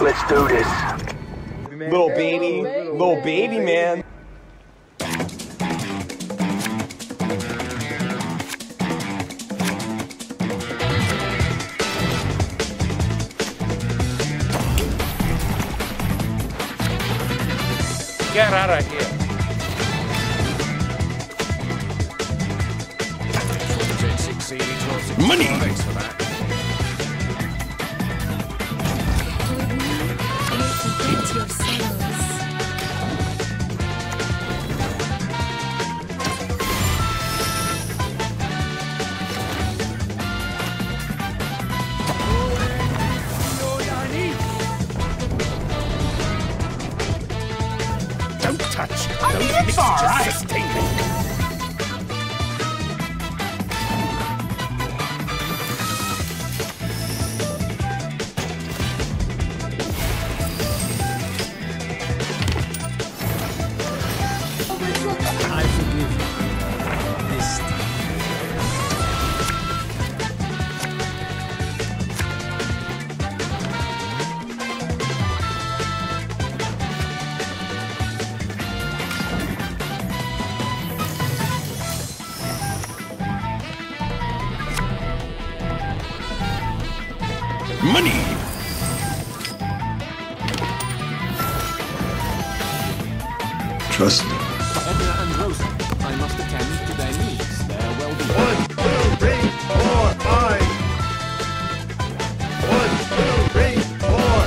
Let's do this. Little baby man. Get out of here. Money. Thanks for that. Forget your sorrows. Don't touch. Don't mix. Just sustain me. I forgive you. This time. Money. Trust me. Edna and Rosa, I must attend to their needs, their well-being. 1, 2, 3, 4, 5. 1, 2, 3, 4,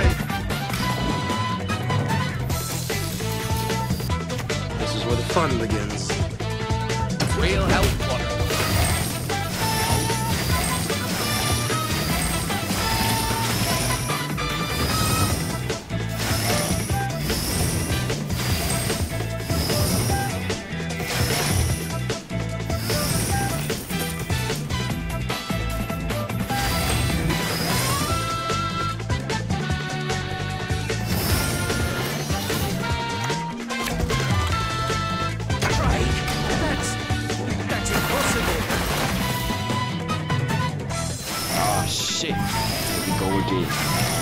5. This is where the fun begins. Real help water. That's impossible. Ah, shit. Here we go again.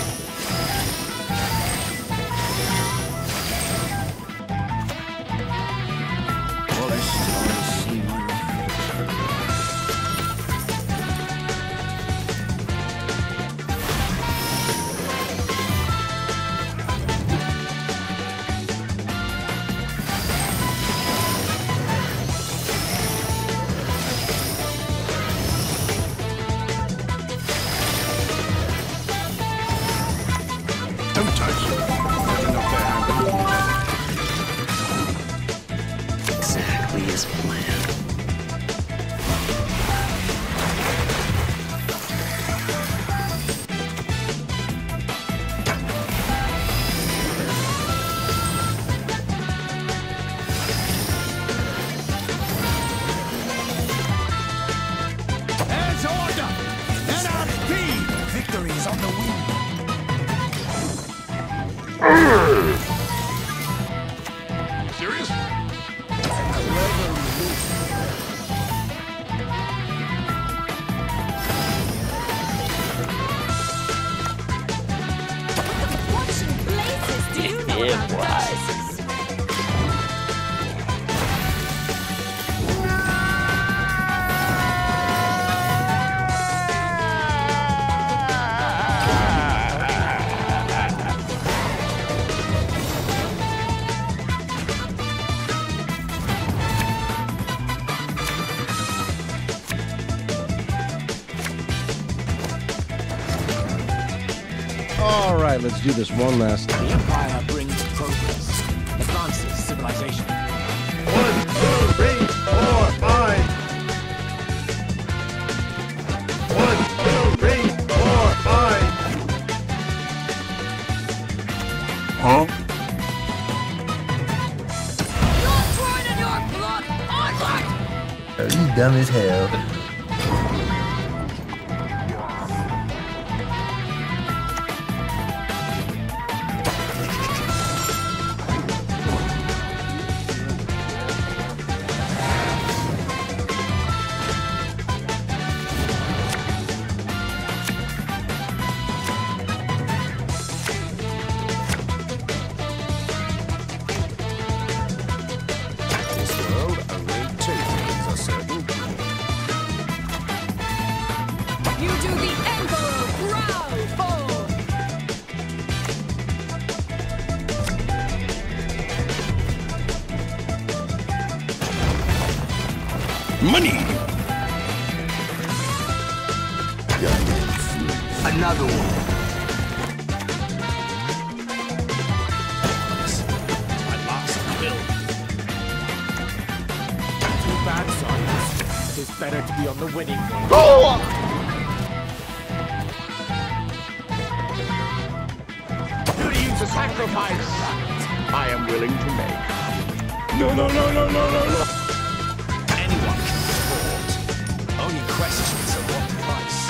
Don't touch. Nothing up there. Exactly as planned. There's order. Anarchy. Victory is on the wing. Serious? What in blazes do you know about purchases? All right, let's do this one last time. The Empire brings progress, advances civilization. 1, 2, 3, 4, 5. 1, 2, 3, 4, 5. Huh? Your sword and your blood, onward! Oh, you dumb as hell. money. Another one. My last bill. Too bad, Science. It's better to be on the winning end. Duty is a sacrifice I am willing to make. No. Anyone can afford. Only questions are what price.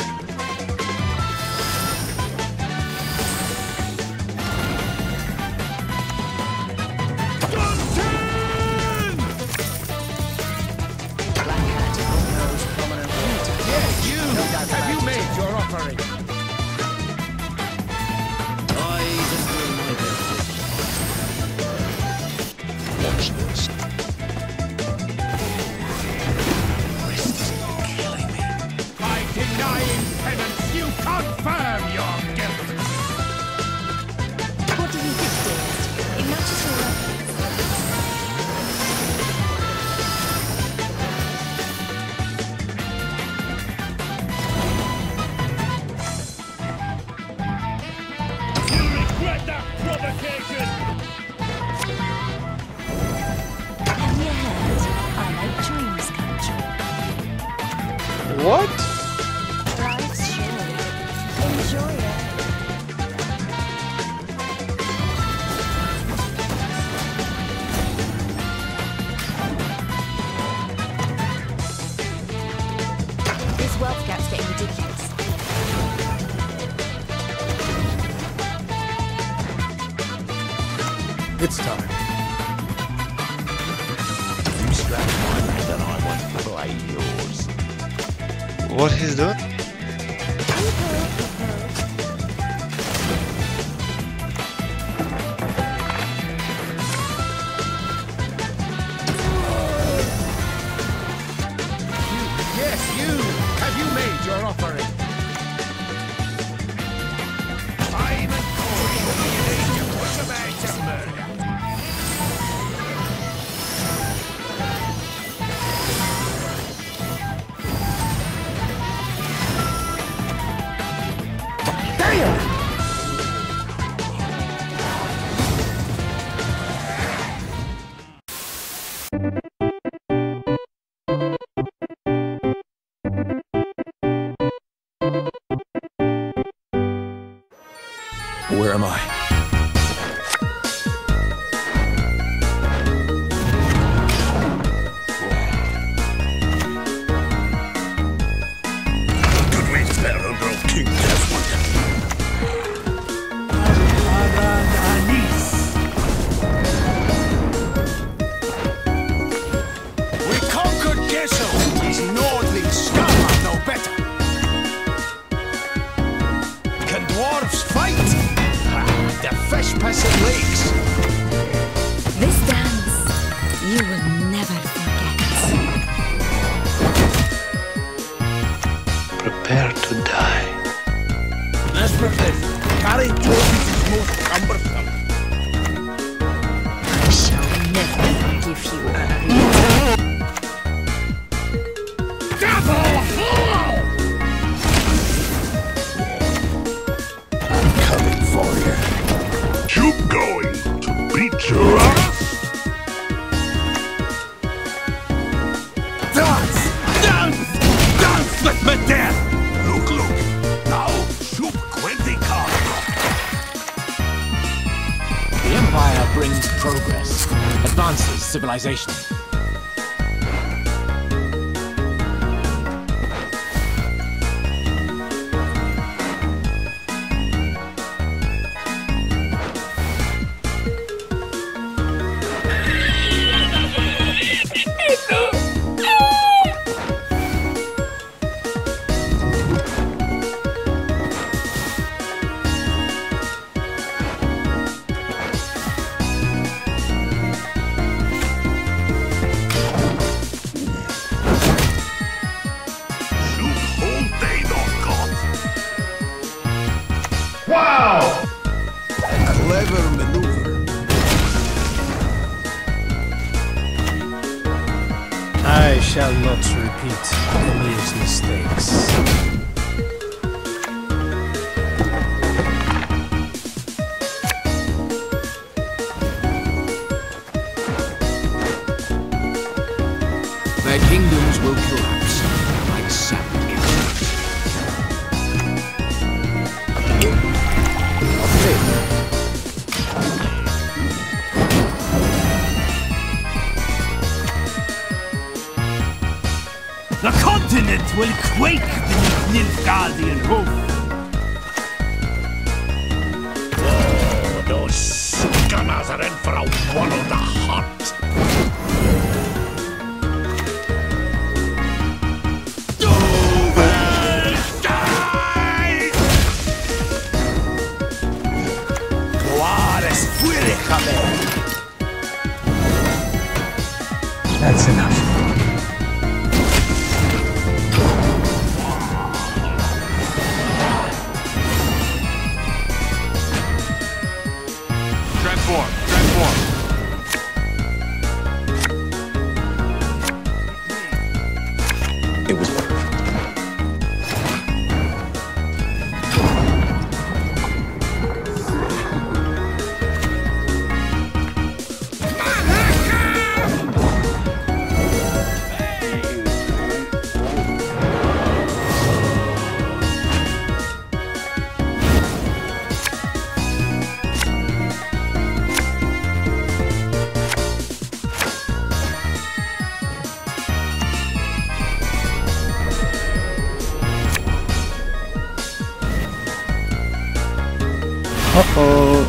Yes, you! Have you made your offering? Watch this. By denying penance, you confirm your guilt. What do you think, dearest? It matches your reference. You regret that provocation. Have you heard? I make dreams come true. What? Life's short. Enjoy it. This wealth gap's getting ridiculous. It's time. You scratch mine, then I want to play yours. What he's doing? Yes, you! Have you made your offering? Simon Corey, you need to put a man to murder. Where am I? Good way to let a girl King Desmond. We conquered Gesso. These Nordling scum are no better. Can dwarves fight? The fish passing lakes. This dance, you will never forget. Prepare to die. Desperately, carrying trophies is most cumbersome. I shall never give you up. I'm coming for you. You going to beat your ass? Dance! Dance! Dance with me death! Look. Now, shoot Gwent card. The Empire brings progress, advances civilization. Clever maneuver. I shall not repeat Emir's mistakes. Their kingdoms will collapse like sand. The continent will quake beneath Nilfgaardian hoof. Oh, those scummers are in for a wallow the heart. That's enough. Transform. It was Uh-oh.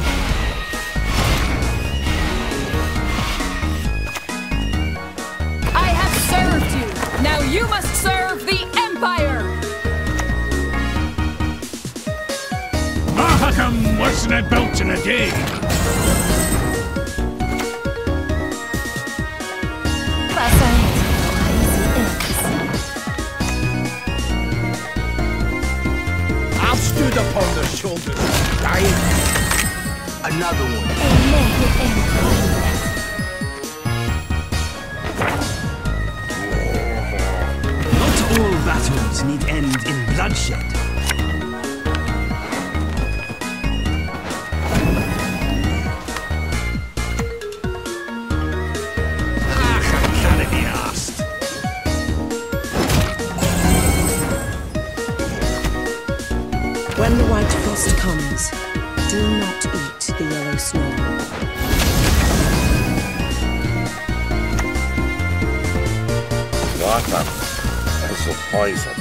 I have served you. Now you must serve the Empire. Mahakam wasn't a belt in a day. I've stood upon their shoulders, dying. Another one. Not all battles need end in bloodshed. I can't be asked. When the white frost comes, do not eat the yellow snow. Water is a poison.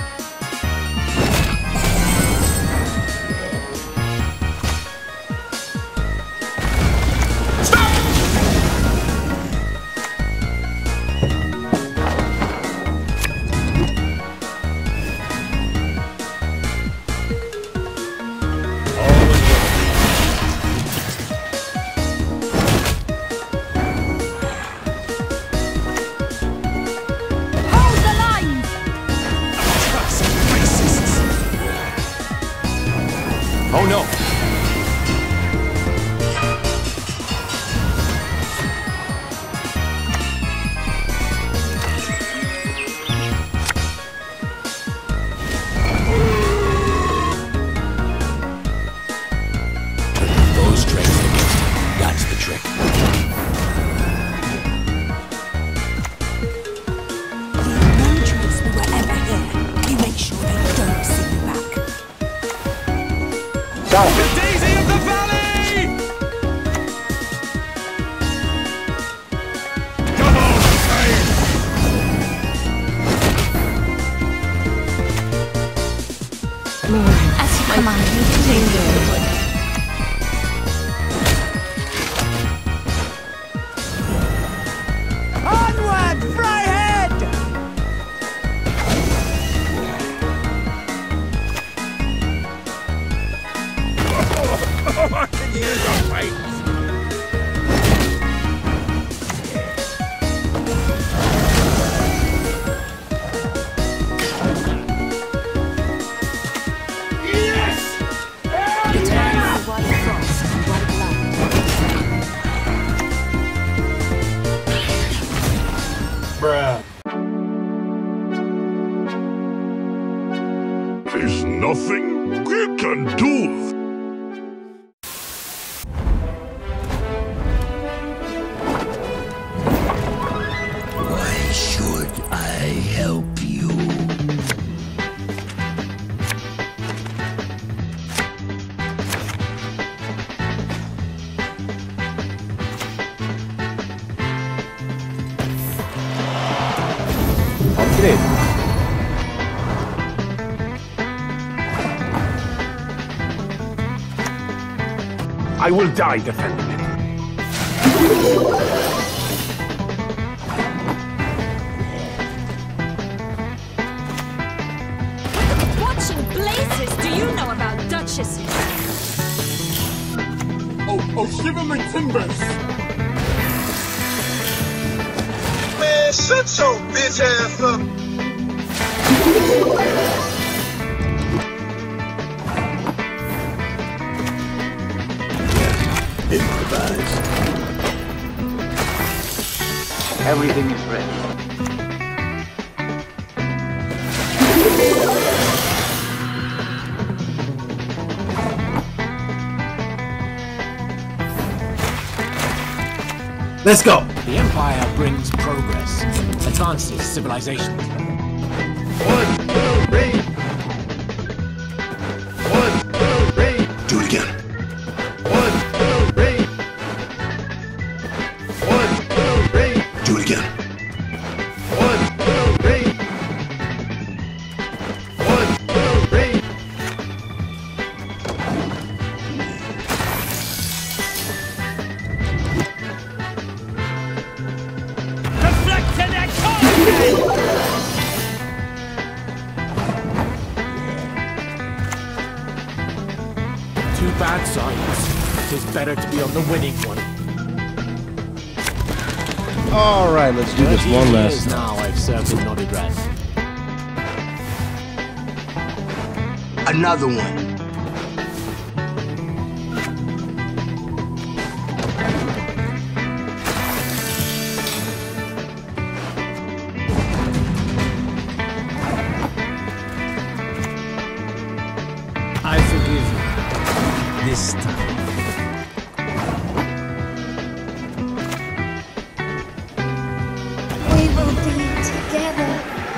Oh no! Those traits against him. That's the trick. No trace we were ever here. You make sure they don't see you back. The Daisy of the Valley! Come on, Faith! As you command. Onward, Fryhead! I can use a fight. Bruh. turn too. Why should I help you? I will die defending it. What in blazes do you know about duchesses? Oh, shiver my timbers! Man, shut your bitch ass up! Improvise. Everything is ready. Let's go! The Empire brings progress, advances civilization. 1, 2, 3. 1, 2, 3. Do it again. 1, 2, 3. 1, 2, 3. Do it again. 1, 2, 3. 1, 2, 3. Reflected echo! Two bad signs. It is better to be on the winning one. Alright, let's do this 30 one years last now I've served in Novigrad. Another one. I forgive you. This time. We will be together.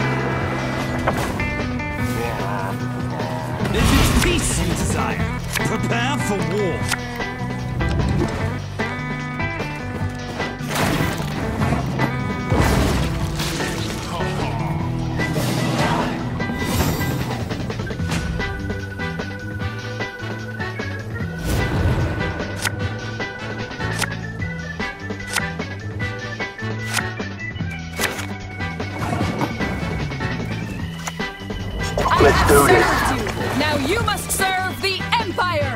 If it's peace you desire, prepare for war. Let's do this. Now you must serve the Empire.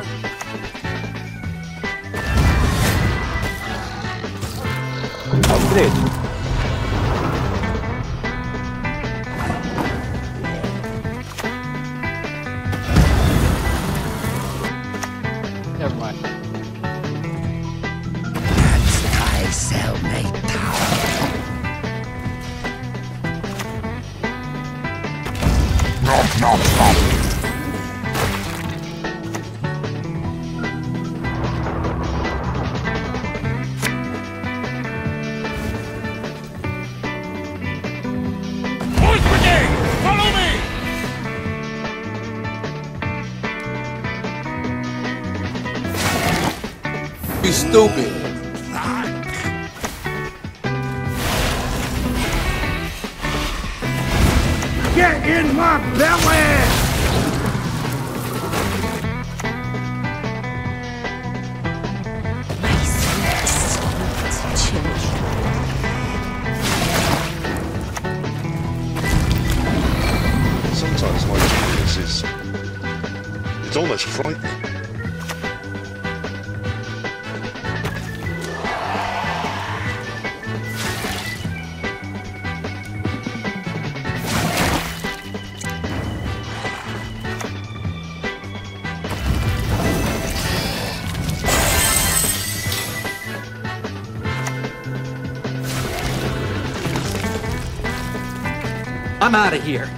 Upgrade. Never mind. That's thy cellmate power. Horse Brigade! Follow me! You stupid. Get in my belly! My sweet children. Sometimes my genius is... it's almost frightening. I'm out of here.